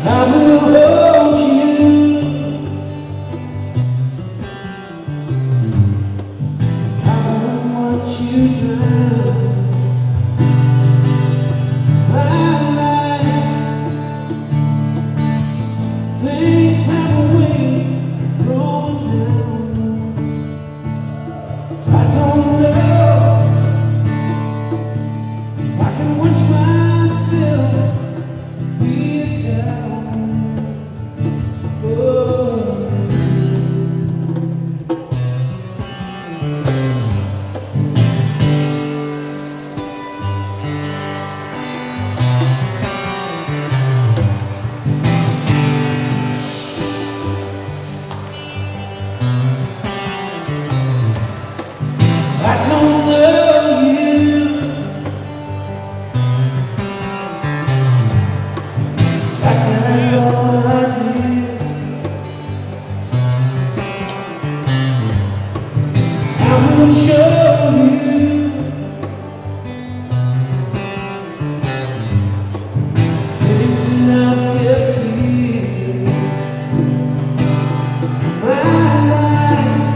I will hold you. I won't watch you drown. My life, things have a way of growing down. I don't know if I can watch myself be a cow. Oh. I don't know you like I thought I did. I will show you things that I've kept here. My life,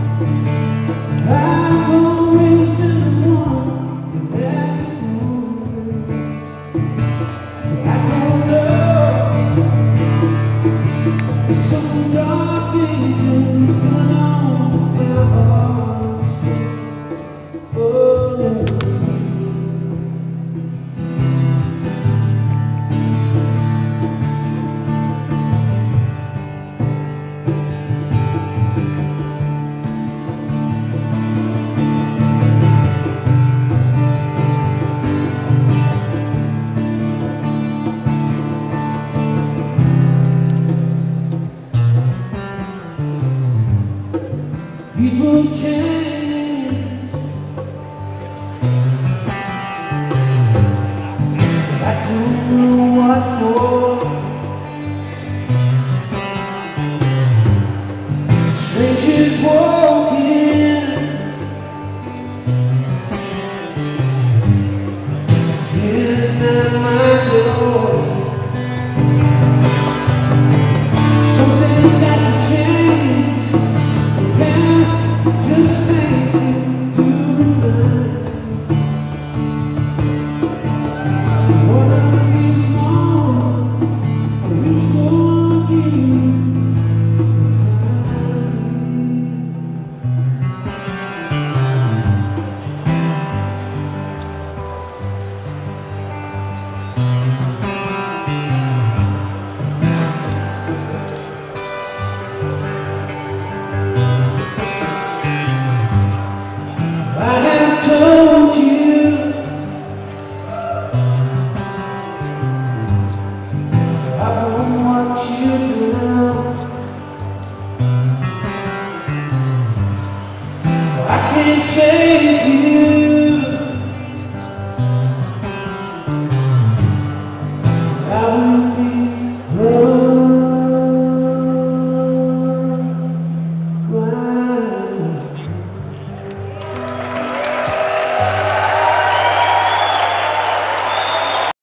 I've always been the one that's always. I don't know, some dark angels coming on my heart. Oh, people change. I don't know what for.